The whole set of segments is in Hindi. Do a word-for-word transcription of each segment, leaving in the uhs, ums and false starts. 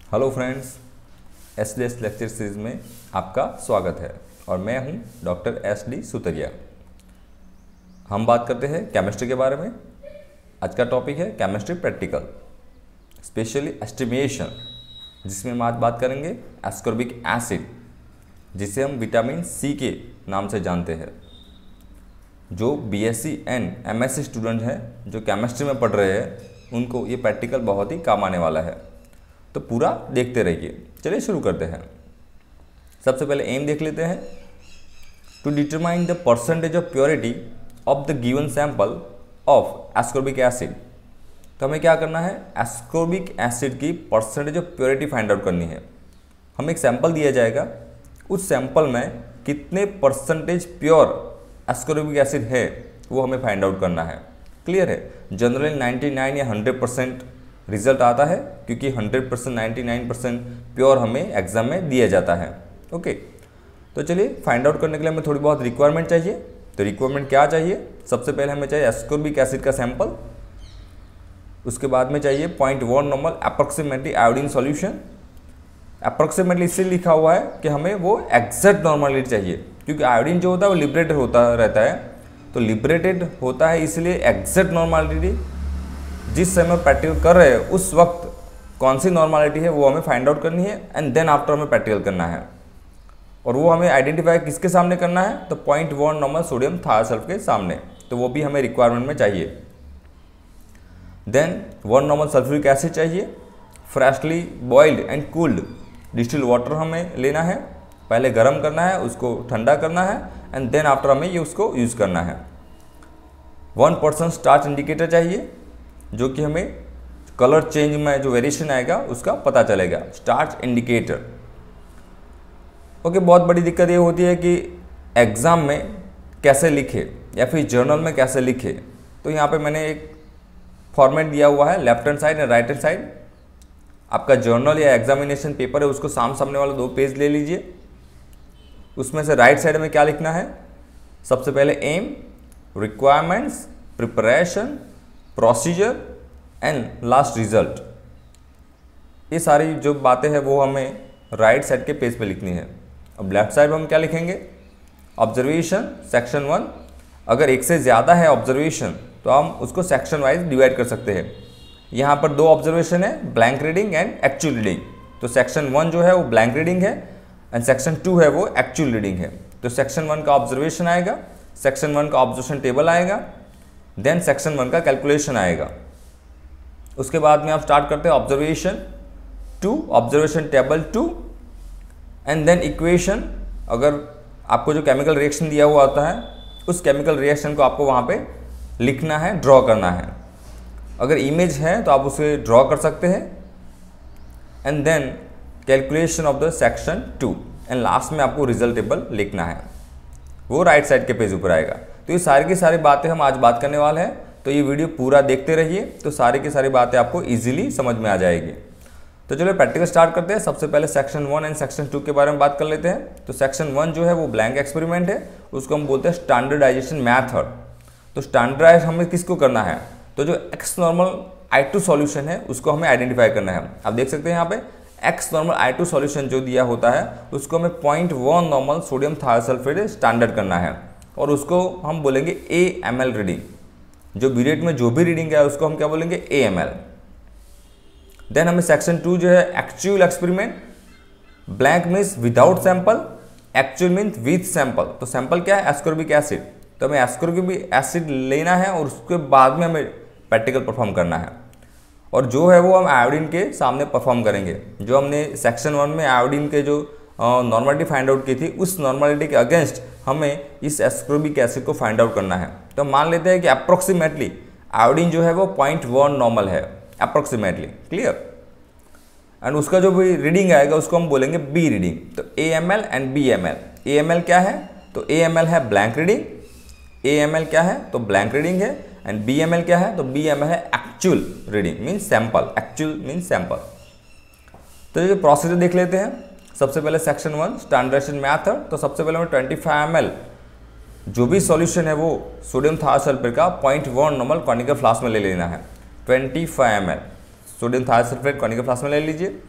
Hello friends, S D S lecture series में आपका स्वागत है और मैं हूं डॉक्टर एस डी सुतरिया। हम बात करते हैं केमिस्ट्री के बारे में। आज का टॉपिक है केमिस्ट्री प्रैक्टिकल, स्पेशली एस्टिमेशन, जिसमें हम आज बात करेंगे एस्कॉर्बिक एसिड, जिसे हम विटामिन सी के नाम से जानते हैं। जो B S C and M S C student हैं जो केमिस्ट्री में पढ़ रहे हैं, उनको ये प्रैक्टिकल बहुत ही काम आने वाला है, तो पूरा देखते रहिए। चलिए शुरू करते हैं। सबसे पहले एम देख लेते हैं। To determine the percentage of purity of the given sample of ascorbic acid, तो हमें क्या करना है, एस्कॉर्बिक एसिड की percentage of purity find out करनी है। हमें एक सैंपल दिया जाएगा, उस सैंपल में कितने परसेंटेज प्योर एस्कॉर्बिक एसिड है वो हमें फाइंड आउट करना है। क्लियर है। जनरली निन्यानवे या हंड्रेड परसेंट रिजल्ट आता है, क्योंकि hundred percent ninety nine percent pure हमें एग्जाम में दिया जाता है। ओके, तो चलिए फाइंड आउट करने के लिए हमें थोड़ी बहुत रिक्वायरमेंट चाहिए। तो रिक्वायरमेंट क्या चाहिए, सबसे पहले हमें चाहिए एस्कॉर्बिक एसिड का सैंपल। उसके बाद में चाहिए point one normal approximately iodine solution. Approximately इसलिए लिखा हुआ है कि हमें वो एग्जैक्ट नॉर्मलिटी चाहिए, क्योंकि आयोडीन जो होता है वो लिबरेटेड होता रहता है, तो लिबरेटेड होता है, इसलिए एग्जैक्ट नॉर्मलिटी जिस समय प्रैक्टिकल कर रहे हैं उस वक्त कौन सी नॉर्मलिटी है वो हमें फाइंड आउट करनी है, एंड देन आफ्टर हमें प्रैक्टिकल करना है। और वो हमें आइडेंटिफाई किसके सामने करना है, तो point one normal sodium thiosulphate के सामने, तो वो भी हमें रिक्वायरमेंट में चाहिए। Then one normal sulphuric acid चाहिए। Freshly boiled and cooled distilled water हमें लेना है, पहले गर्म करना है, उसको ठंडा करना है, एंड देन आफ्टर हमें ये उसको यूज़ करना है। वन परसेंट स्टार्च इंडिकेटर चाहिए, जो कि हमें कलर चेंज में जो वेरिएशन आएगा उसका पता चलेगा, स्टार्च इंडिकेटर। ओके, बहुत बड़ी दिक्कत ये होती है कि एग्ज़ाम में कैसे लिखे या फिर जर्नल में कैसे लिखे। तो यहाँ पे मैंने एक फॉर्मेट दिया हुआ है, left hand side and right hand side. आपका जर्नल या एग्जामिनेशन पेपर है, उसको साम सामने वाले दो पेज ले लीजिए। उसमें से राइट साइड में क्या लिखना है, सबसे पहले aim, requirements, preparation, procedure and last result. ये सारी जो बातें हैं वो हमें राइट साइड के पेज पे लिखनी है। अब लेफ्ट साइड में हम क्या लिखेंगे, ऑब्जर्वेशन सेक्शन वन। अगर एक से ज़्यादा है ऑब्जर्वेशन तो हम उसको सेक्शन वाइज डिवाइड कर सकते हैं। यहाँ पर दो ऑब्जर्वेशन है, blank reading and actual reading. तो सेक्शन वन जो है वो ब्लैंक रीडिंग है एंड सेक्शन टू है वो एक्चुअल रीडिंग है। तो सेक्शन वन का ऑब्जर्वेशन आएगा, सेक्शन वन का ऑब्जर्वेशन टेबल आएगा, देन सेक्शन वन का कैलकुलेशन आएगा। उसके बाद में आप स्टार्ट करते हैं observation two, observation table two, and then equation. अगर आपको जो केमिकल रिएक्शन दिया हुआ होता है उस केमिकल रिएक्शन को आपको वहाँ पे लिखना है, ड्रॉ करना है। अगर इमेज है तो आप उसे ड्रॉ कर सकते हैं, and then calculation of the section two, and last में आपको रिजल्ट टेबल लिखना है, वो राइट साइड के पेज ऊपर आएगा। तो ये सारी की सारी बातें हम आज बात करने वाले हैं, तो ये वीडियो पूरा देखते रहिए, तो सारी की सारी बातें आपको इजीली समझ में आ जाएगी। तो चलो प्रैक्टिकल स्टार्ट करते हैं। सबसे पहले section one and section two के बारे में बात कर लेते हैं। तो सेक्शन वन जो है वो ब्लैंक एक्सपेरिमेंट है, उसको हम बोलते हैं स्टैंडर्डाइजेशन मैथड। तो स्टैंडर्डाइज हमें किसको करना है, तो जो X normal I two solution है उसको हमें आइडेंटिफाई करना है। आप देख सकते हैं यहाँ पे X normal I two solution जो दिया होता है उसको हमें point one normal sodium thiosulphate standard करना है, और उसको हम बोलेंगे ए एम एल रीडिंग। जो बीरेट में जो भी रीडिंग है उसको हम क्या बोलेंगे, ए एम एल। देन हमें सेक्शन टू जो है actual experiment. Blank means without sample, actual means with sample. तो सैंपल क्या है, एस्कॉर्बिक एसिड। तो हमें एस्कॉर्बिक एसिड लेना है और उसके बाद में हमें प्रैक्टिकल परफॉर्म करना है, और जो है वो हम आयोडीन के सामने परफॉर्म करेंगे। जो हमने सेक्शन वन में आयोडीन के जो नॉर्मलिटी फाइंड आउट की थी, उस नॉर्मलिटी के अगेंस्ट हमें इस एस्कॉर्बिक एसिड को फाइंड आउट करना है। तो मान लेते हैं कि अप्रोक्सीमेटली आयोडीन जो है वो पॉइंट वन नॉर्मल है, अप्रोक्सीमेटली। क्लियर। एंड उसका जो भी रीडिंग आएगा उसको हम बोलेंगे बी रीडिंग। तो A M L and B M L. A M L क्या है, तो ए एम एल है blank reading, A M L क्या है तो ब्लैंक रीडिंग है, एंड बी एम एल क्या है तो बी एम एल है actual reading, means sample. Actual means sample. तो ये प्रोसीजर देख लेते हैं। सबसे पहले सेक्शन वन स्टैंडर्डाइजेशन मैथड। तो सबसे पहले हमें ट्वेंटी फाइव एम एल जो भी सॉल्यूशन है वो सोडियम थायोसल्फेट का point one normal conical flask में ले लेना है। Twenty five M L sodium thiosulphate conical flask में ले लीजिए।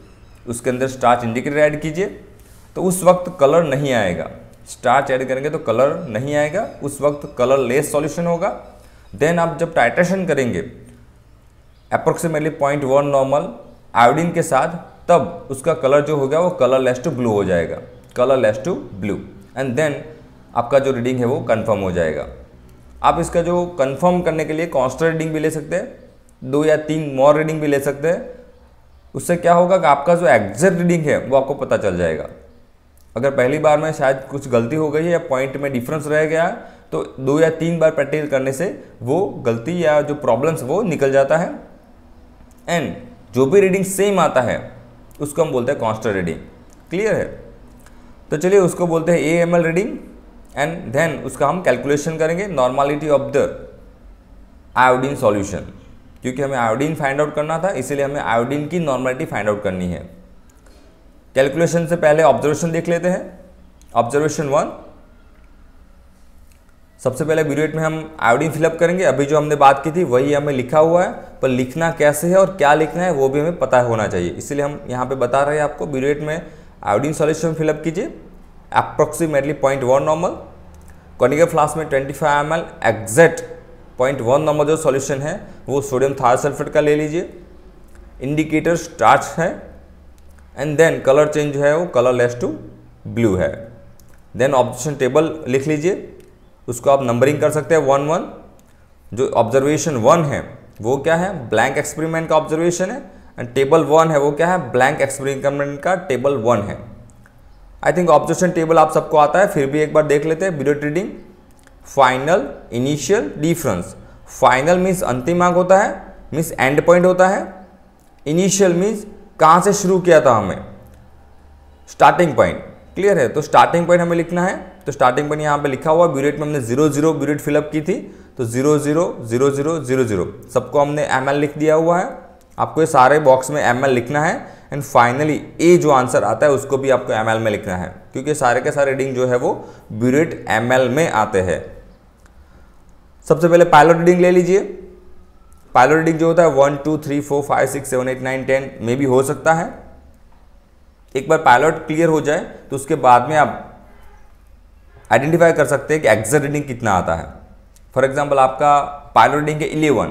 उसके अंदर स्टार्च इंडिकेटर ऐड कीजिए, तो उस वक्त कलर नहीं आएगा। स्टार्च ऐड करेंगे तो कलर नहीं आएगा, उस वक्त कलर लेस सॉल्यूशन होगा। देन आप जब टाइट्रेशन करेंगे approximately point one normal iodine के साथ, तब उसका कलर जो होगा वो कलर लेस टू ब्लू हो जाएगा, colour less to blue, and then आपका जो रीडिंग है वो कंफर्म हो जाएगा। आप इसका जो कंफर्म करने के लिए कांस्टेंट रीडिंग भी ले सकते हैं, दो या तीन मोर रीडिंग भी ले सकते हैं। उससे क्या होगा कि आपका जो एग्जैक्ट रीडिंग है वो आपको पता चल जाएगा। अगर पहली बार में शायद कुछ गलती हो गई है या पॉइंट में डिफरेंस रह गया, तो दो या तीन बार प्रैक्टिस करने से वो गलती या जो प्रॉब्लम्स वो निकल जाता है। एंड जो भी रीडिंग सेम आता है उसको हम बोलते हैं कांस्टेंट रीडिंग। क्लियर है? तो चलिए उसको बोलते हैं A M L reading, and then उसका हम कैलकुलेशन करेंगे normality of the iodine solution, क्योंकि हमें आयोडीन फाइंड आउट करना था, इसीलिए हमें आयोडीन की नॉर्मलिटी फाइंड आउट करनी है। कैलकुलेशन से पहले ऑब्जर्वेशन देख लेते हैं। ऑब्जर्वेशन वन, सबसे पहले ब्यूरेट में हम आयोडीन फिलअप करेंगे। अभी जो हमने बात की थी वही हमें लिखा हुआ है, पर लिखना कैसे है और क्या लिखना है वो भी हमें पता होना चाहिए, इसलिए हम यहाँ पे बता रहे हैं आपको। ब्यूरेट में आयोडीन सॉल्यूशन फिलअप कीजिए approximately point one normal. Conical flask में twenty five M L exact point one normal जो सॉल्यूशन है वो सोडियम थायोसल्फेट का ले लीजिए। इंडिकेटर स्टार्च है, एंड देन कलर चेंज जो है वो कलर लेस टू ब्लू है। देन ऑब्जर्वेशन टेबल लिख लीजिए, उसको आप नंबरिंग कर सकते हैं वन वन। जो ऑब्जर्वेशन वन है वो क्या है, ब्लैंक एक्सपेरिमेंट का ऑब्जर्वेशन है, एंड टेबल वन है वो क्या है, ब्लैंक एक्सपेरिमेंट का टेबल वन है। आई थिंक ऑब्जर्वेशन टेबल आप सबको आता है, फिर भी एक बार देख लेते हैं। Burette reading final, initial, difference. Final means अंतिम अंक होता है, मीन्स एंड पॉइंट होता है। इनिशियल मीन्स कहाँ से शुरू किया था हमें, स्टार्टिंग पॉइंट। क्लियर है? तो स्टार्टिंग पॉइंट हमें लिखना है, तो स्टार्टिंग पॉइंट यहाँ पे लिखा हुआ। ब्यूरेट में हमने जीरो जीरो ब्यूरेट फिलअप की थी, तो zero zero zero zero zero zero सबको हमने एम एल लिख दिया हुआ है। आपको ये सारे बॉक्स में एम एल लिखना है, एंड फाइनली ए जो आंसर आता है उसको भी आपको एम एल में लिखना है, क्योंकि सारे के सारे रीडिंग जो है वो ब्यूरेट एम एल में आते हैं। सबसे पहले पायलट रीडिंग ले लीजिए। पायलट रीडिंग जो होता है one two three four five six seven eight nine ten में भी हो सकता है। एक बार पायलट क्लियर हो जाए तो उसके बाद में आप आइडेंटिफाई कर सकते हैं कि एग्जैक्ट रीडिंग कितना आता है। फॉर एग्जांपल आपका पायलट रीडिंग है इलेवन,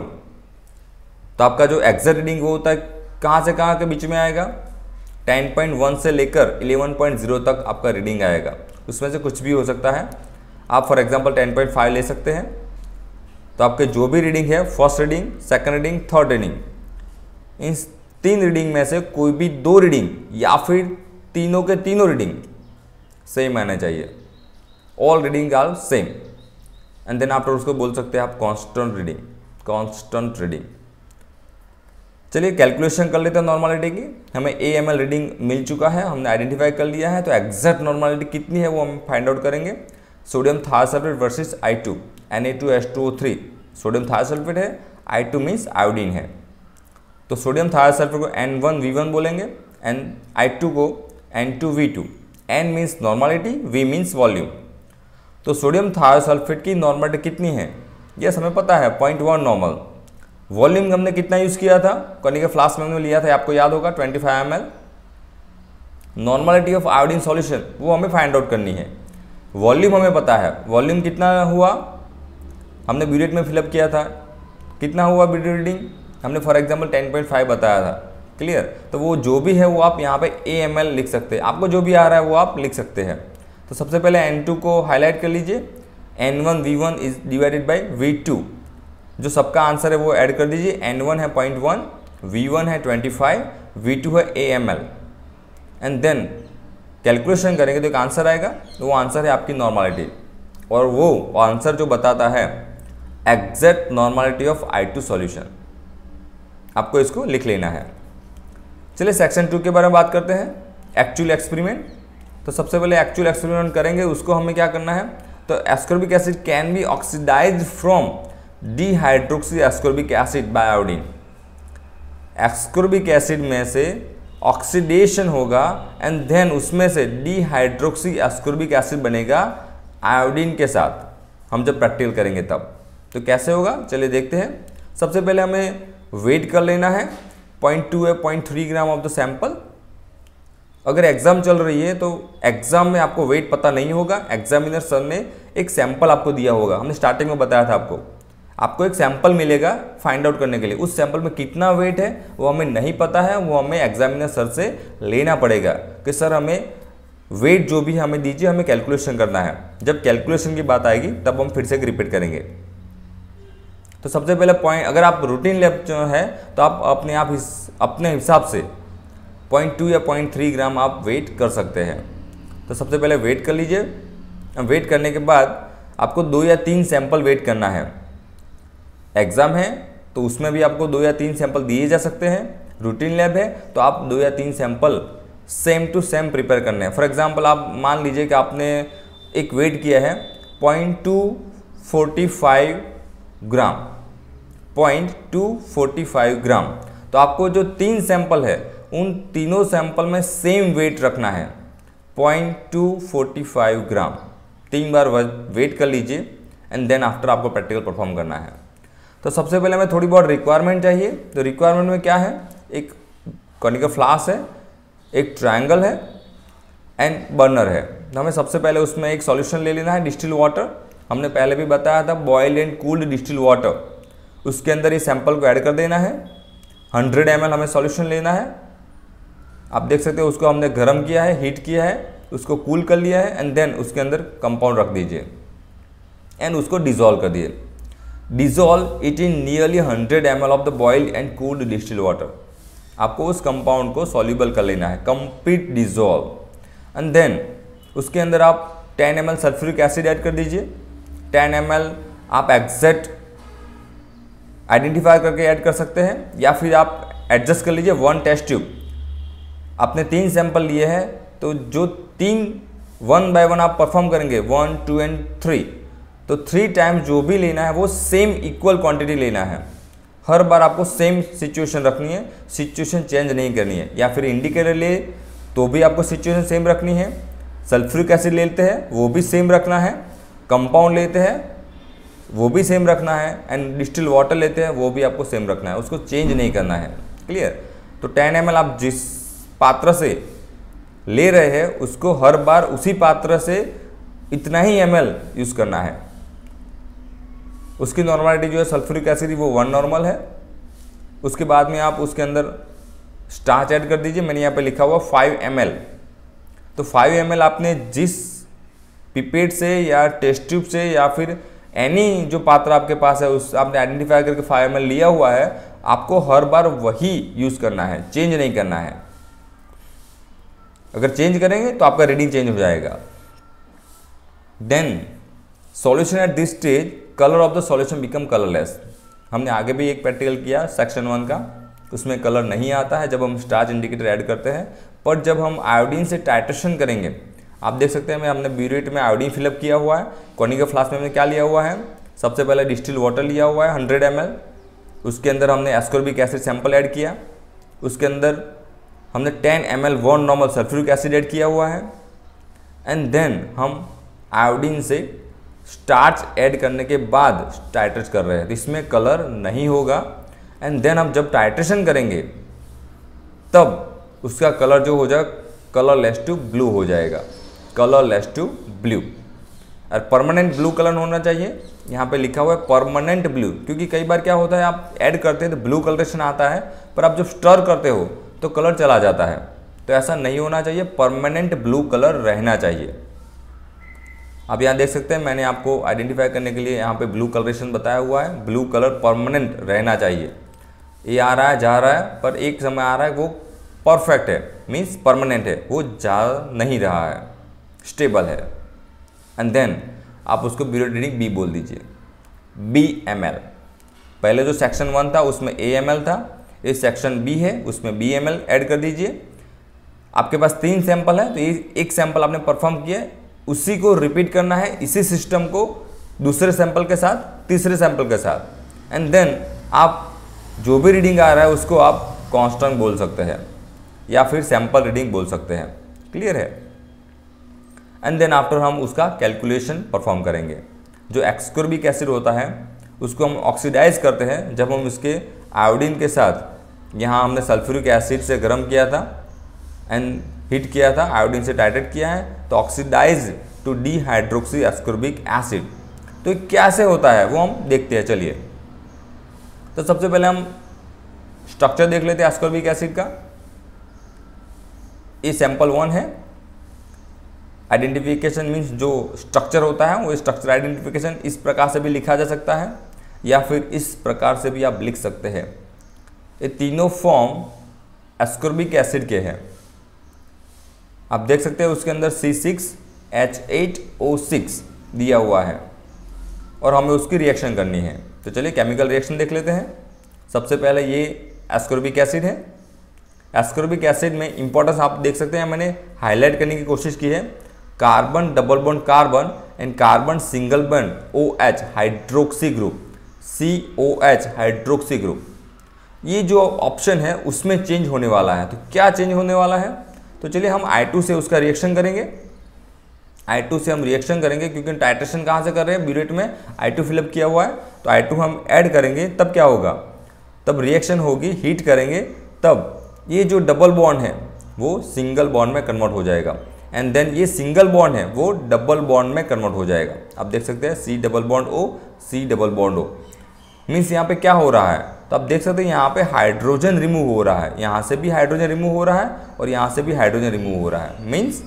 तो आपका जो एग्जैक्ट रीडिंग वो होता है कहाँ से कहाँ के बीच में आएगा, टेन पॉइंट वन से लेकर इलेवन पॉइंट ज़ीरो तक आपका रीडिंग आएगा। उसमें से कुछ भी हो सकता है। आप for example ten point five ले सकते हैं, तो आपके जो भी रीडिंग है, first reading, second reading, third reading, इन तीन रीडिंग में से कोई भी दो रीडिंग या फिर तीनों के तीनों रीडिंग सेम आना चाहिए। All reading are same, and then after उसको बोल सकते हैं आप कांस्टेंट रीडिंग, कांस्टेंट रीडिंग। चलिए कैलकुलेशन कर लेते हैं नॉर्मलिटी की। हमें ए एम एल रीडिंग मिल चुका है, हमने आइडेंटिफाई कर लिया है, तो एग्जैक्ट नॉर्मलिटी कितनी है वो हम फाइंड आउट करेंगे। Sodium thiosulphate versus I two, N A two H two O three. Sodium thiosulphate है, आई टू मीन्स आयोडीन है, तो सोडियम थायोसल्फेट को एन वन वी वन बोलेंगे, एंड आई टू को N two V two. N means normality, V means volume. तो सोडियम थायोसल्फेट की नॉर्मलिटी कितनी है, यस हमें पता है पॉइंट वन नॉर्मल। वॉल्यूम हमने कितना यूज़ किया था, कॉनिकल फ्लास्क में हमने लिया था, आपको याद होगा twenty five M L. Normality of iodine solution वो हमें फाइंड आउट करनी है। वॉल्यूम हमें पता है, वॉल्यूम कितना हुआ, हमने ब्यूरेट में फिलअप किया था, कितना हुआ ब्यूरेट रीडिंग, हमने for example ten point five बताया था। क्लियर? तो वो जो भी है वो आप यहाँ पे ए एम एल लिख सकते हैं, आपको जो भी आ रहा है वो आप लिख सकते हैं। तो सबसे पहले एन टू को हाईलाइट कर लीजिए, N one V one is divided by V two, जो सबका आंसर है वो ऐड कर दीजिए। एन वन है पॉइंट वन, वी वन है ट्वेंटी फाइव, वी टू है A M L, and then calculation करेंगे तो एक आंसर आएगा, तो वो आंसर है आपकी नॉर्मलिटी, और वो आंसर जो बताता है exact normality of I two solution. आपको इसको लिख लेना है। चलिए सेक्शन टू के बारे में बात करते हैं, एक्चुअल एक्सपेरिमेंट। तो सबसे पहले एक्चुअल एक्सपेरिमेंट करेंगे, उसको हमें क्या करना है, तो ascorbic acid can be oxidised from dehydroxy ascorbic acid by iodine. Ascorbic acid में से ऑक्सीडेशन होगा, एंड देन उसमें से डीहाइड्रोक्सी एस्कॉर्बिक एसिड बनेगा आयोडीन के साथ, हम जब प्रैक्टिकल करेंगे तब। तो कैसे होगा, चलिए देखते हैं। सबसे पहले हमें वेट कर लेना है, पॉइंट टू है point three gram of the sample. अगर एग्ज़ाम चल रही है तो एग्ज़ाम में आपको वेट पता नहीं होगा, एग्जामिनर सर ने एक सैंपल आपको दिया होगा, हमने स्टार्टिंग में बताया था आपको आपको एक सैंपल मिलेगा फाइंड आउट करने के लिए, उस सैंपल में कितना वेट है वो हमें नहीं पता है, वो हमें एग्जामिनर सर से लेना पड़ेगा कि सर हमें वेट जो भी हमें दीजिए, हमें कैलकुलेशन करना है। जब कैलकुलेशन की बात आएगी तब हम फिर से रिपीट करेंगे। तो सबसे पहले पॉइंट, अगर आप रूटीन लैब जो है तो आप अपने आप इस अपने हिसाब से पॉइंट टू या पॉइंट थ्री ग्राम आप वेट कर सकते हैं। तो सबसे पहले वेट कर लीजिए। वेट करने के बाद आपको दो या तीन सैंपल वेट करना है। एग्ज़ाम है तो उसमें भी आपको दो या तीन सैंपल दिए जा सकते हैं, रूटीन लैब है तो आप दो या तीन sample same to same prepare करने हैं। फॉर एग्जांपल आप मान लीजिए कि आपने एक वेट किया है point two forty five gram, point two forty five gram, तो आपको जो तीन सैंपल है उन तीनों सैंपल में सेम वेट रखना है, point two forty five gram. तीन बार वेट कर लीजिए एंड देन आफ्टर आपको प्रैक्टिकल परफॉर्म करना है। तो सबसे पहले हमें थोड़ी बहुत रिक्वायरमेंट चाहिए। तो रिक्वायरमेंट में क्या है, एक कॉनिकल फ्लास्क है, एक ट्रायंगल है एंड बर्नर है। तो हमें सबसे पहले उसमें एक सॉल्यूशन ले लेना है, डिस्टिल वाटर। हमने पहले भी बताया था boiled and cooled distil water, उसके अंदर ये सैंपल को ऐड कर देना है। हंड्रेड एम एल हमें सॉल्यूशन लेना है। आप देख सकते हो उसको हमने गर्म किया है, हीट किया है, उसको कूल कर लिया है एंड देन उसके अंदर कंपाउंड रख दीजिए एंड उसको डिजोल्व कर दिए। Dissolve it in nearly hundred M L of the boiled and cooled distil water. आपको उस कंपाउंड को सॉल्यूबल कर लेना है, कंप्लीट डिजोल्व। एंड देन उसके अंदर आप ten M L sulphuric acid add कर दीजिए। टेन एम एल आप एग्जैक्ट आइडेंटिफाई करके ऐड कर सकते हैं या फिर आप एडजस्ट कर लीजिए। वन टेस्ट ट्यूब, आपने तीन सैंपल लिए हैं तो जो तीन वन बाय वन आप परफॉर्म करेंगे, वन टू एंड थ्री, तो थ्री टाइम्स जो भी लेना है वो सेम इक्वल क्वांटिटी लेना है। हर बार आपको सेम सिचुएशन रखनी है, सिचुएशन चेंज नहीं करनी है। या फिर इंडिकेटर ले तो भी आपको सिचुएशन सेम रखनी है। सल्फ्यूरिक एसिड लेते हैं वो भी सेम रखना है, कंपाउंड लेते हैं वो भी सेम रखना है एंड डिस्टिल वाटर लेते हैं वो भी आपको सेम रखना है, उसको चेंज नहीं करना है। क्लियर? तो टेन एम एल आप जिस पात्र से ले रहे हैं उसको हर बार उसी पात्र से इतना ही एम एल यूज़ करना है। उसकी नॉर्मलिटी जो है सल्फ्यूरिक एसिड वो वन नॉर्मल है। उसके बाद में आप उसके अंदर स्टार्च ऐड कर दीजिए। मैंने यहाँ पे लिखा हुआ फाइव एम एल। तो फाइव एम एल आपने जिस पिपेट से या टेस्ट ट्यूब से या फिर एनी जो पात्र आपके पास है उस आपने आइडेंटिफाई करके फाइव एम एल लिया हुआ है, आपको हर बार वही यूज़ करना है, चेंज नहीं करना है। अगर चेंज करेंगे तो आपका रीडिंग चेंज हो जाएगा। Then solution at this stage, colour of the solution become colourless. हमने आगे भी एक प्रैक्टिकल किया सेक्शन वन का, उसमें कलर नहीं आता है जब हम स्टार्च इंडिकेटर ऐड करते हैं। पर जब हम आयोडीन से टाइट्रेशन करेंगे, आप देख सकते हैं मैं हमने ब्यूरेट में आयोडीन फिलअप किया हुआ है। कॉनिकल फ्लास्क में हमने क्या लिया हुआ है, सबसे पहले डिस्टिल वाटर लिया हुआ है हंड्रेड एम एल। उसके अंदर हमने एस्कॉर्बिक एसिड सैंपल ऐड किया। उसके अंदर हमने ten M L one normal sulphuric acid add किया हुआ है एंड देन हम आयोडीन से स्टार्च ऐड करने के बाद टाइट्रेट कर रहे हैं, तो इसमें कलर नहीं होगा। एंड देन हम जब टाइट्रेशन करेंगे तब उसका कलर जो हो जाएगा कलरलेस टू ब्लू हो जाएगा, कलरलेस टू ब्लू। और परमानेंट ब्लू कलर होना चाहिए, यहाँ पे लिखा हुआ है परमानेंट ब्लू, क्योंकि कई बार क्या होता है आप ऐड करते हैं तो ब्लू कलरेशन आता है पर आप जब स्टर करते हो तो कलर चला जाता है। तो ऐसा नहीं होना चाहिए, परमानेंट ब्लू कलर रहना चाहिए। आप यहाँ देख सकते हैं मैंने आपको आइडेंटिफाई करने के लिए यहाँ पे ब्लू कलरेशन बताया हुआ है। ब्लू कलर परमानेंट रहना चाहिए। ये आ रहा है जा रहा है पर एक समय आ रहा है वो परफेक्ट है, मीन्स परमानेंट है, वो जा नहीं रहा है, स्टेबल है। एंड देन आप उसको ब्यूरेट रीडिंग बी बोल दीजिए, बी एम एल। पहले जो सेक्शन वन था उसमें ए एम एल था, ये सेक्शन बी है उसमें बी एम एल ऐड कर दीजिए। आपके पास तीन सैंपल है तो ये एक सैंपल आपने परफॉर्म किया, उसी को रिपीट करना है, इसी सिस्टम को दूसरे सैंपल के साथ, तीसरे सैंपल के साथ। एंड देन आप जो भी रीडिंग आ रहा है उसको आप कांस्टेंट बोल सकते हैं या फिर सैंपल रीडिंग बोल सकते हैं। क्लियर है? एंड देन आफ्टर हम उसका कैलकुलेशन परफॉर्म करेंगे। जो एस्कॉर्बिक एसिड होता है उसको हम ऑक्सीडाइज करते हैं जब हम इसके आयोडीन के साथ, यहाँ हमने सल्फ्यूरिक एसिड से गर्म किया था एंड हीट किया था, आयोडीन से टाइट्रेट किया है तो oxidise to dehydroxy ascorbic acid. तो कैसे होता है वो हम देखते हैं। चलिए, तो सबसे पहले हम स्ट्रक्चर देख लेते हैं एस्कॉर्बिक एसिड का। ये सैंपल वन है। आइडेंटिफिकेशन मीन्स जो स्ट्रक्चर होता है वो स्ट्रक्चर आइडेंटिफिकेशन इस प्रकार से भी लिखा जा सकता है या फिर इस प्रकार से भी आप लिख सकते हैं। ये तीनों फॉर्म एस्कॉर्बिक एसिड के हैं। आप देख सकते हैं उसके अंदर C six H eight O six दिया हुआ है और हमें उसकी रिएक्शन करनी है। तो चलिए केमिकल रिएक्शन देख लेते हैं। सबसे पहले ये एस्कॉर्बिक एसिड है। एस्कॉर्बिक एसिड में इंपॉर्टेंस आप देख सकते हैं, मैंने हाईलाइट करने की कोशिश की है। Carbon double bond carbon and carbon single bond O H hydroxy group, C O H hydroxy group, ये जो ऑप्शन है उसमें चेंज होने वाला है। तो क्या चेंज होने वाला है? तो चलिए हम आई टू से उसका रिएक्शन करेंगे। आई टू से हम रिएक्शन करेंगे क्योंकि टाइट्रेशन कहाँ से कर रहे हैं? ब्यूरेट में आई टू फिलअप किया हुआ है तो आई टू हम ऐड करेंगे। तब क्या होगा? तब रिएक्शन होगी, हीट करेंगे, तब ये जो डबल बॉन्ड है वो सिंगल बॉन्ड में कन्वर्ट हो जाएगा एंड देन ये सिंगल बॉन्ड है वो डबल बॉन्ड में कन्वर्ट हो जाएगा। आप देख सकते हैं C double bond O, C double bond O. Means यहाँ पे क्या हो रहा है? तो आप देख सकते हैं यहाँ पे हाइड्रोजन रिमूव हो रहा है, यहाँ से भी हाइड्रोजन रिमूव हो रहा है और यहाँ से भी हाइड्रोजन रिमूव हो रहा है। मीन्स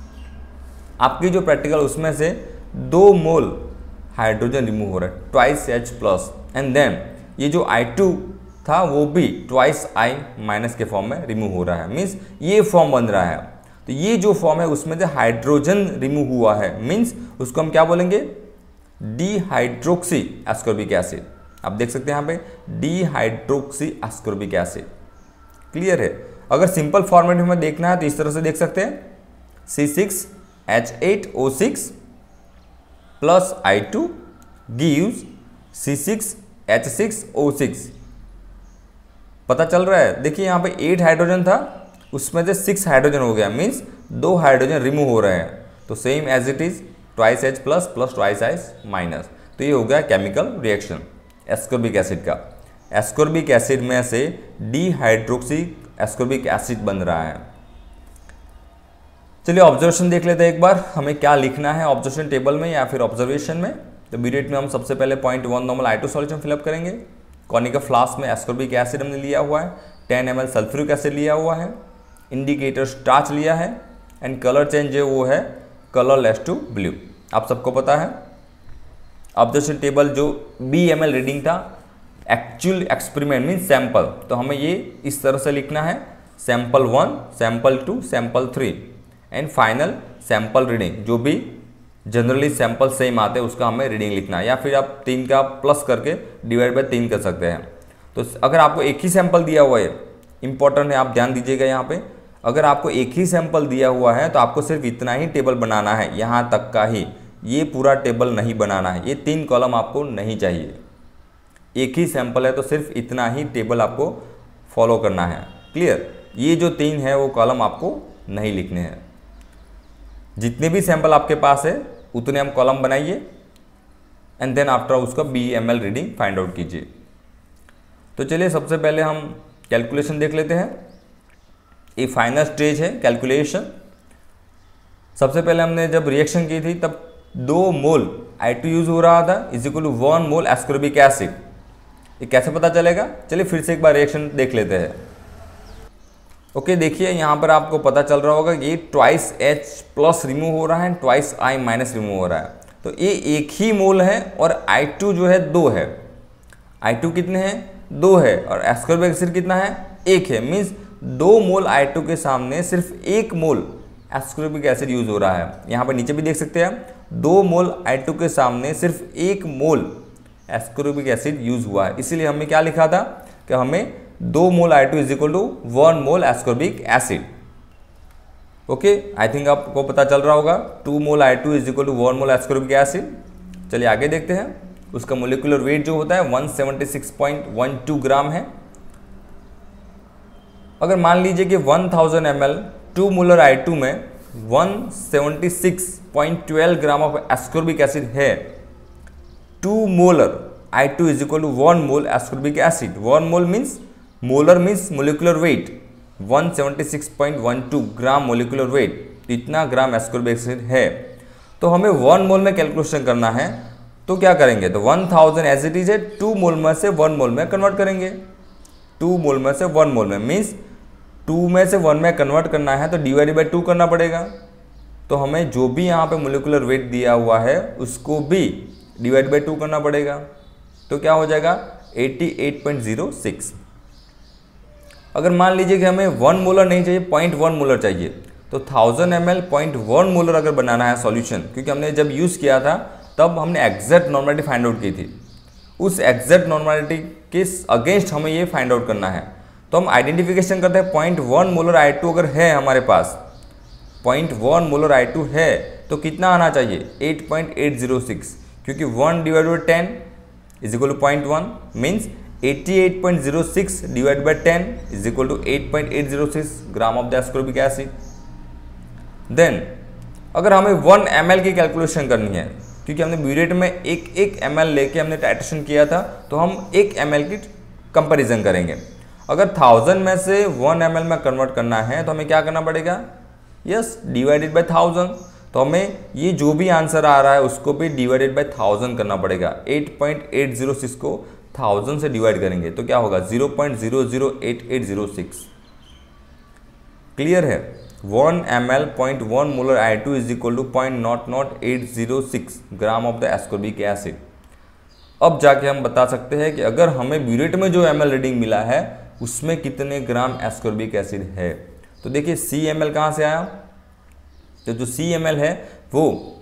आपकी जो प्रैक्टिकल उसमें से दो मोल हाइड्रोजन रिमूव हो रहा है, twice H plus, and then ये जो आई टू था वो भी ट्वाइस आई माइनस के फॉर्म में रिमूव हो रहा है। मीन्स ये फॉर्म बन रहा है। तो ये जो फॉर्म है उसमें से हाइड्रोजन रिमूव हुआ है, मीन्स उसको हम क्या बोलेंगे? Dehydroxy ascorbic acid. आप देख सकते हैं यहाँ पे dehydroxy ascorbic acid. Clear है? अगर सिंपल फॉर्मेट में देखना है तो इस तरह से देख सकते हैं, C six H eight O six plus I two gives C six H six O six. पता चल रहा है? देखिए यहाँ पे एट हाइड्रोजन था, उसमें से सिक्स हाइड्रोजन हो गया, मीन्स दो हाइड्रोजन रिमूव हो रहे हैं। तो same as it is twice H plus plus twice H minus. तो ये हो गया केमिकल रिएक्शन एस्कॉर्बिक एसिड का। एस्कॉर्बिक एसिड में से डी हाइड्रोक्सी एस्कॉर्बिक एसिड बन रहा है। चलिए ऑब्जर्वेशन देख लेते हैं एक बार, हमें क्या लिखना है ऑब्जर्वेशन टेबल में या फिर ऑब्जर्वेशन में। तो ब्यूरेट में हम सबसे पहले point one normal I two solution fill up करेंगे। कॉनिका फ्लास्क में एस्कॉर्बिक एसिड हमने लिया हुआ है, ten M L sulphuric acid लिया हुआ है, इंडिकेटर स्टार्च लिया है एंड कलर चेंज है वो है कलरलेस टू ब्लू। आप सबको पता है ऑब्जर्वेशन टेबल जो बी एम एल रीडिंग था, एक्चुअल एक्सपेरिमेंट मीन सैंपल, तो हमें ये इस तरह से लिखना है, sample one, sample two, sample three and final sample reading. जो भी जनरली सैंपल सेम आते हैं उसका हमें रीडिंग लिखना है, या फिर आप तीन का प्लस करके डिवाइड बाय तीन कर सकते हैं। तो अगर आपको एक ही सैंपल दिया हुआ है, इंपॉर्टेंट है, आप ध्यान दीजिएगा यहाँ पे, अगर आपको एक ही सैंपल दिया हुआ है तो आपको सिर्फ इतना ही टेबल बनाना है, यहाँ तक का ही, ये पूरा टेबल नहीं बनाना है, ये तीन कॉलम आपको नहीं चाहिए। एक ही सैंपल है तो सिर्फ इतना ही टेबल आपको फॉलो करना है। क्लियर? ये जो तीन है वो कॉलम आपको नहीं लिखने हैं। जितने भी सैंपल आपके पास है उतने हम कॉलम बनाइए एंड देन आफ्टर उसका B M L reading find out कीजिए। तो चलिए सबसे पहले हम कैलकुलेशन देख लेते हैं। ये फाइनल स्टेज है कैलकुलेशन। सबसे पहले हमने जब रिएक्शन की थी तब दो मोल आई टू यूज हो रहा था is equal to one mole ascorbic acid. ये कैसे पता चलेगा? चलिए फिर से एक बार रिएक्शन देख लेते हैं। ओके okay, देखिए यहाँ पर आपको पता चल रहा होगा कि ट्वाइस एच प्लस रिमूव हो रहा है, ट्वाइस आई माइनस रिमूव हो रहा है। तो ये एक ही मोल है और आई टू जो है दो है। आई टू कितने हैं? दो है। और एस्कॉर्बिक एसिड कितना है? एक है। मीन्स दो मोल आई टू के सामने सिर्फ एक मोल एस्कॉर्बिक एसिड यूज हो रहा है। यहाँ पर नीचे भी देख सकते हैं, दो मोल आई टू के सामने सिर्फ एक मोल एस्कॉर्बिक एसिड यूज हुआ है। इसीलिए हमने क्या लिखा था कि हमें दो mole I two is equal to one mole ascorbic acid. Okay, I think आपको पता चल रहा होगा, two mole I two is equal to one mole ascorbic acid. चलिए आगे देखते हैं। उसका मोलिकुलर वेट जो होता है one seventy six point one two gram है। अगर मान लीजिए कि one thousand M L two molar I two में one seventy six point twelve gram of ascorbic acid है, two molar I two is equal to one mole ascorbic acid. One mole means molar means molecular weight, one seventy six point one two gram molecular weight, इतना ग्राम एस्कॉर्बिक एसिड है। तो हमें वन मोल में कैलकुलेशन करना है, तो क्या करेंगे, तो one thousand as it is है, टू मोल में से वन मोल में कन्वर्ट करेंगे। टू मोल में से वन मोल में मीन्स टू में से वन में कन्वर्ट करना है तो डिवाइड बाई टू करना पड़ेगा। तो हमें जो भी यहाँ पे मोलिकुलर वेट दिया हुआ है उसको भी डिवाइड बाई टू करना पड़ेगा। तो क्या हो जाएगा अठासी पॉइंट ज़ीरो सिक्स। अगर मान लीजिए कि हमें वन मोलर नहीं चाहिए, पॉइंट वन मोलर चाहिए, तो thousand M L point one molar अगर बनाना है सॉल्यूशन, क्योंकि हमने जब यूज़ किया था तब हमने एग्जैक्ट नॉर्मेलिटी फाइंड आउट की थी, उस एग्जैक्ट नॉर्मेलिटी के अगेंस्ट हमें ये फाइंड आउट करना है। तो हम आइडेंटिफिकेशन करते हैं point one molar I two अगर है हमारे पास, point one molar I two है तो कितना आना चाहिए, eight point eight zero six, क्योंकि one divide by ten is equal to point one, means eighty eight point zero six divide by ten is equal to eight point eight zero six gram of the ascorbic acid. Then अगर हमें वन एम एल की कैलकुलेशन करनी है, क्योंकि हमने ब्यूरेट में एक एक एम एल लेके हमने टाइट्रेशन किया था, तो हम एक एम एल की कंपेरिजन करेंगे। अगर थाउजेंड में से वन एम एल में कन्वर्ट करना है तो हमें क्या करना पड़ेगा, यस डिवाइडेड बाई थाउजेंड। तो हमें ये जो भी आंसर आ रहा है उसको भी डिवाइडेड बाई थाउजेंड करना पड़ेगा। Eight point eight zero six को थाउजेंड से डिवाइड करेंगे तो क्या होगा, zero point zero zero eight eight zero six. Clear है, one M L point one molar I two is equal to point nought nought eight zero six gram of the ascorbic acid. अब जाके हम बता सकते हैं कि अगर हमें ब्यूरेट में जो एम एल रीडिंग मिला है उसमें कितने ग्राम एस्कॉर्बिक एसिड है। तो देखिए सी एम एल कहाँ से आया, तो जो सी एम एल है वो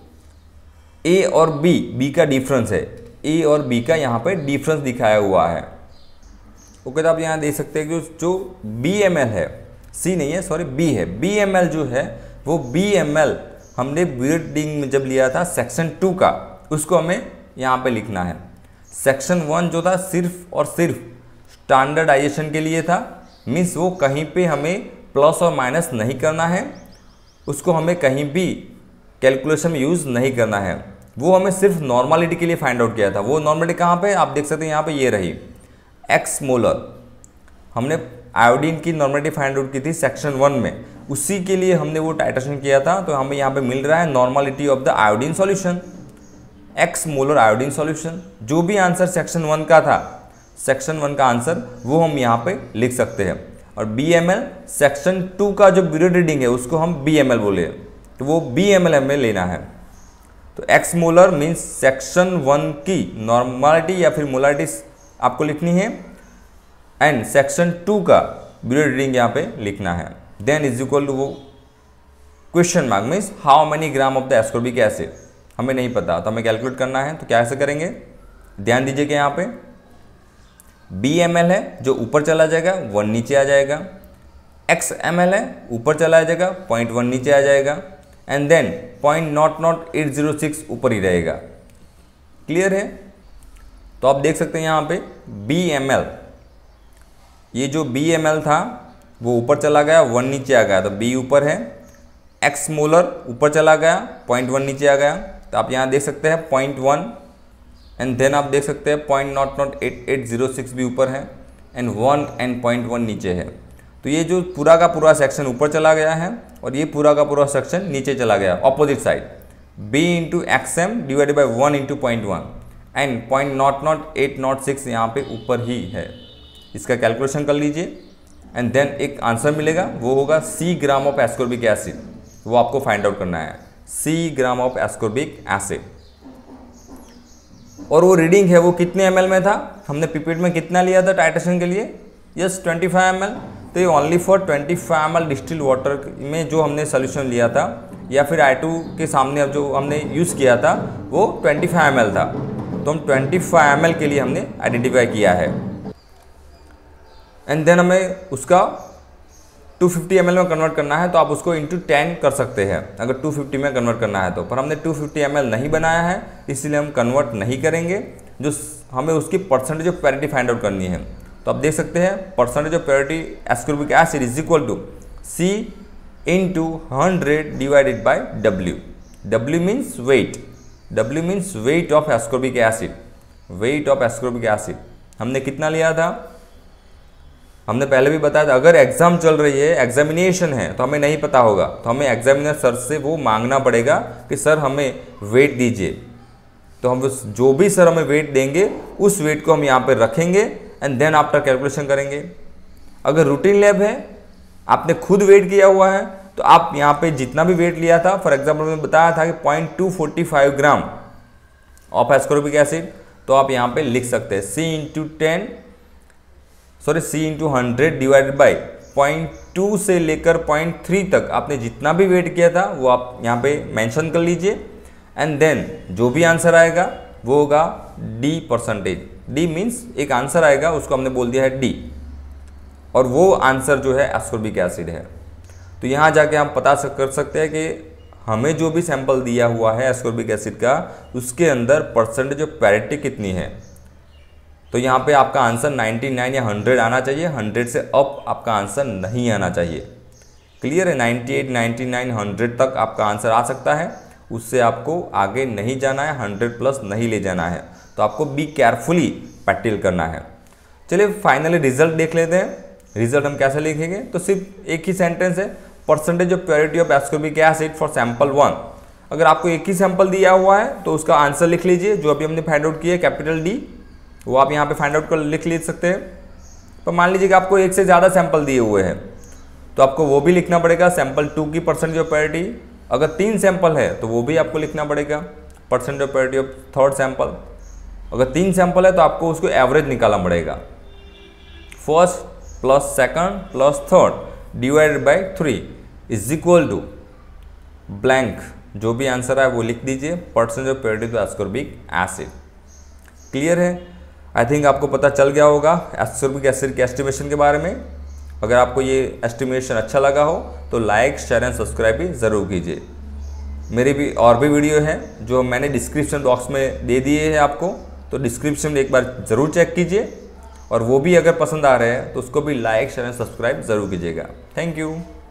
ए और बी, बी का डिफरेंस है, ए और बी का यहाँ पे डिफरेंस दिखाया हुआ है। ओके, तो आप यहाँ देख सकते हैं कि जो बी एम एल है, सी नहीं है सॉरी बी है, बी एम एल जो है वो बी एम एल हमने ब्यूरेटिंग में जब लिया था सेक्शन टू का, उसको हमें यहाँ पे लिखना है। सेक्शन वन जो था सिर्फ और सिर्फ स्टैंडर्डाइजेशन के लिए था, मीन्स वो कहीं पे हमें प्लस और माइनस नहीं करना है, उसको हमें कहीं भी कैलकुलेशन में यूज़ नहीं करना है, वो हमें सिर्फ नॉर्मलिटी के लिए फाइंड आउट किया था। वो नॉर्मलिटी कहाँ पे, आप देख सकते हैं यहाँ पे ये रही एक्स मोलर, हमने आयोडीन की नॉर्मलिटी फाइंड आउट की थी सेक्शन वन में, उसी के लिए हमने वो टाइट्रेशन किया था। तो हमें यहाँ पे मिल रहा है normality of the iodine solution, X molar iodine solution. जो भी आंसर सेक्शन वन का था, सेक्शन वन का आंसर वो हम यहाँ पे लिख सकते हैं। और B M L section two का जो ब्यूरेट रीडिंग है उसको हम बी एम एल बोले, तो वो बी एम एल हमें लेना है। तो X molar means section one की नॉर्मलिटी या फिर मोलारिटी आपको लिखनी है, एंड सेक्शन टू का ब्यूरेट रीडिंग यहाँ पे लिखना है। देन इज इक्वल टू वो question mark means how many gram of the ascorbic acid, हमें नहीं पता तो हमें कैलकुलेट करना है। तो कैसे करेंगे, ध्यान दीजिए कि यहाँ पे बी एम एल है जो ऊपर चला जाएगा, वन नीचे आ जाएगा, एक्स एम एल है ऊपर चला जाएगा, पॉइंट वन नीचे आ जाएगा, and then point nought nought eight zero six ऊपर ही रहेगा। क्लियर है, तो आप देख सकते हैं यहाँ पे बी एम एल, ये जो बी एम एल था वो ऊपर चला गया, वन नीचे आ गया, तो बी ऊपर है, एक्स मोलर ऊपर चला गया, पॉइंट वन नीचे आ गया, तो आप यहाँ देख सकते हैं पॉइंट वन, एंड देन आप देख सकते हैं point nought nought eight eight zero six भी ऊपर है, and one and point one नीचे है। तो ये जो पूरा का पूरा सेक्शन ऊपर चला गया है और ये पूरा का पूरा सेक्शन नीचे चला गया opposite side, B into X M divided by one into point one, and point nought nought eight nought six यहाँ पे ऊपर ही है। इसका कैलकुलेशन कर लीजिए एंड देन एक आंसर मिलेगा, वो होगा C gram of ascorbic acid, वो आपको फाइंड आउट करना है, C gram of ascorbic acid. और वो रीडिंग है वो कितने एम एल में था, हमने पिपेट में कितना लिया था टाइट्रेशन के लिए, yes twenty five M L. तो ये only for twenty five M L distil water में जो हमने सोल्यूशन लिया था, या फिर आई टू के सामने अब जो हमने यूज़ किया था वो ट्वेंटी फाइव एम एल था, तो हम ट्वेंटी फाइव एम एल के लिए हमने आइडेंटिफाई किया है। एंड देन हमें उसका टू फिफ्टी एम एल में कन्वर्ट करना है, तो आप उसको इंटू टेन कर सकते हैं अगर टू फिफ्टी में कन्वर्ट करना है तो, पर हमने टू फिफ्टी एम एल नहीं बनाया है इसलिए हम कन्वर्ट नहीं करेंगे। जो हमें उसकी percentage of purity find out करनी है, तो आप देख सकते हैं percentage of purity ascorbic acid is equal to C into hundred divided by W. W means weight, W means weight of ascorbic acid, weight of ascorbic acid हमने कितना लिया था, हमने पहले भी बताया था, अगर एग्ज़ाम चल रही है, एग्जामिनेशन है, तो हमें नहीं पता होगा तो हमें एग्जामिनर सर से वो मांगना पड़ेगा कि सर हमें वेट दीजिए। तो हम उस जो भी सर हमें वेट देंगे उस वेट को हम यहाँ पे रखेंगे एंड देन आफ्टर कैलकुलेशन करेंगे। अगर रूटीन लैब है, आपने खुद वेट किया हुआ है, तो आप यहाँ पे जितना भी वेट लिया था, फॉर एग्जाम्पल मैंने बताया था कि point two forty five gram of ascorbic acid, तो आप यहाँ पे लिख सकते हैं C into ten sorry C into hundred divided by point two से लेकर पॉइंट थ्री तक आपने जितना भी वेट किया था वो आप यहाँ पे मेंशन कर लीजिए एंड देन जो भी आंसर आएगा वो होगा डी परसेंटेज। डी मीन्स एक आंसर आएगा, उसको हमने बोल दिया है डी, और वो आंसर जो है एस्कॉर्बिक एसिड है। तो यहाँ जाके हम पता कर सकते हैं कि हमें जो भी सैंपल दिया हुआ है एस्कॉर्बिक एसिड का, उसके अंदर परसेंटेज ऑफ प्योरिटी कितनी है। तो यहाँ पे आपका आंसर नाइन्टी नाइन या हंड्रेड आना चाहिए, हंड्रेड से अप आपका आंसर नहीं आना चाहिए। क्लियर है, ninety eight, ninety nine, hundred तक आपका आंसर आ सकता है, उससे आपको आगे नहीं जाना है, हंड्रेड प्लस नहीं ले जाना है। तो आपको बी केयरफुली प्रैक्टिस करना है। चलिए फाइनली रिजल्ट देख लेते हैं। रिजल्ट हम कैसे लिखेंगे, तो सिर्फ एक ही सेंटेंस है, percentage of purity of ascorbic acid for sample one. अगर आपको एक ही सैंपल दिया हुआ है तो उसका आंसर लिख लीजिए, जो अभी हमने फाइंड आउट किया है कैपिटल डी, वो आप यहाँ पे फाइंड आउट कर लिख ले सकते हैं। तो मान लीजिए कि आपको एक से ज़्यादा सैंपल दिए हुए हैं तो आपको वो भी लिखना पड़ेगा, सैंपल टू की परसेंटेज ऑफ प्योरिटी। अगर तीन सैंपल है तो वो भी आपको लिखना पड़ेगा, percentage of purity of third sample. अगर तीन सैंपल है तो आपको उसको एवरेज निकालना पड़ेगा, first plus second plus third divided by three is equal to blank, जो भी आंसर है वो लिख दीजिए, percentage of purity of ascorbic acid. Clear है, आई थिंक आपको पता चल गया होगा एस्कॉर्बिक एसिड के एस्टिमेशन के बारे में। अगर आपको ये एस्टिमेशन अच्छा लगा हो तो लाइक शेयर एंड सब्सक्राइब भी ज़रूर कीजिए। मेरी भी और भी वीडियो हैं जो मैंने डिस्क्रिप्शन बॉक्स में दे दिए हैं आपको, तो डिस्क्रिप्शन में एक बार ज़रूर चेक कीजिए, और वो भी अगर पसंद आ रहे हैं तो उसको भी लाइक शेयर एंड सब्सक्राइब ज़रूर कीजिएगा। Thank you.